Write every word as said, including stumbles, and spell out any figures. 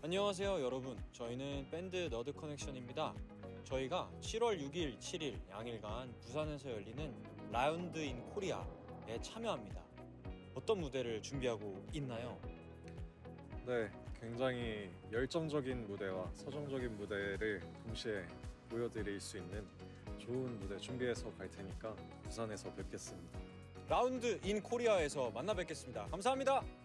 안녕하세요 여러분, 저희는 밴드 너드 커넥션입니다. 저희가 칠월 육일, 칠일 양일간 부산에서 열리는 라운드 인 코리아에 참여합니다. 어떤 무대를 준비하고 있나요? 네, 굉장히 열정적인 무대와 서정적인 무대를 동시에 보여드릴 수 있는 좋은 무대 준비해서 갈 테니까 부산에서 뵙겠습니다. 라운드 인 코리아에서 만나 뵙겠습니다. 감사합니다.